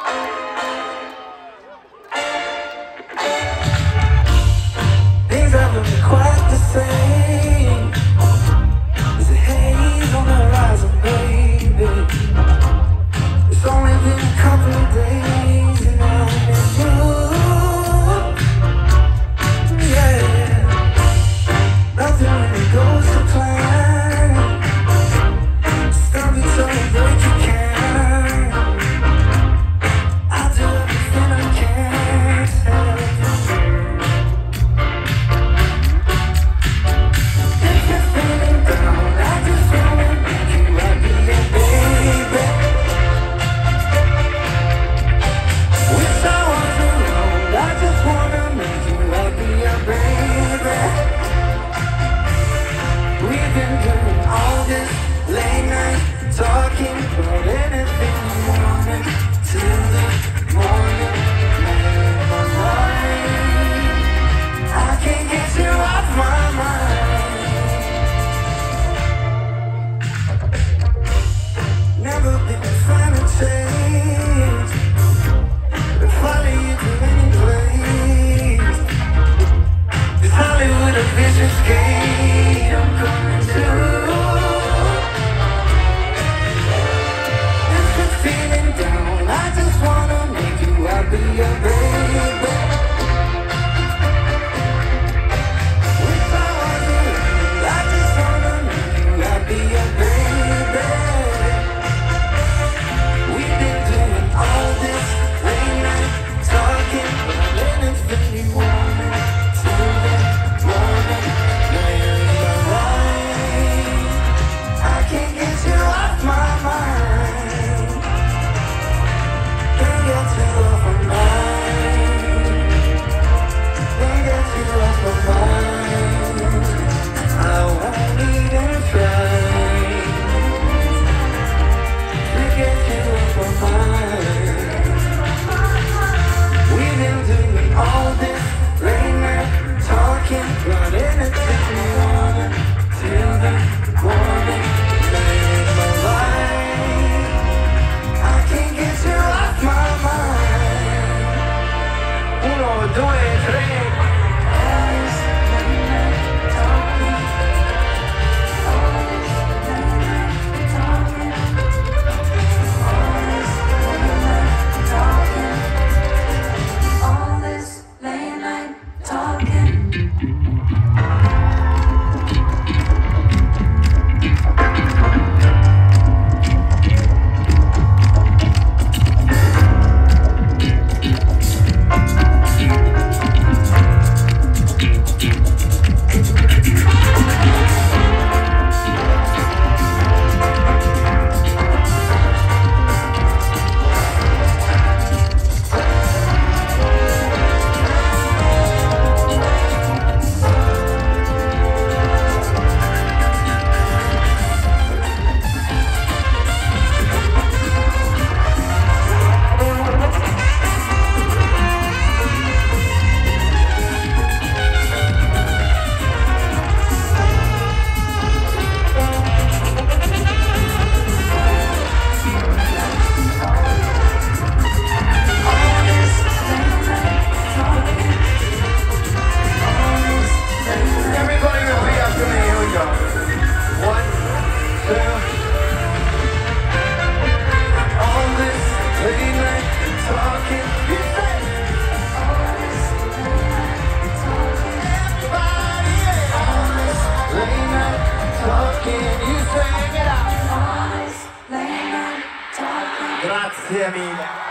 Things haven't been quite the same. There's a haze on the horizon, baby. It's only been a couple of days and I miss you. Yeah, nothing really goes to plan. Stop it so that you can. I'll do everything I can. If you're feeling down, I just wanna make you happy, yeah, baby. Wish I was around, I just wanna make you happy, yeah, baby. We've been doing all this late night talking about anything you wanted till the morning light of my mind. I can't get you off my mind. Never been a fan of change, but follow you to any place. Is Hollywood a vicious gate I'm coming to? If you're feeling down, I just wanna make you happy, yeah, baby. Wish I was around, I just wanna make you happy, yeah, baby. We've been doing all this late night talking about anything you wanted till the morning light of my mind. I can't get you off my mind. Can't get you off my mind. Can't get you off my mind. I won't even try to get you off my mind. We've been doing all this late night talking about anything we wanted till the morning light of my life. I can't get you off my mind. Uno, due, tre. All this late night talking. Everybody repeat after me. Here we go. 1, 2. All this late night talking. You say. Everybody, yeah. All this late night talking. You say it out. All this late night talking. Grazie mille.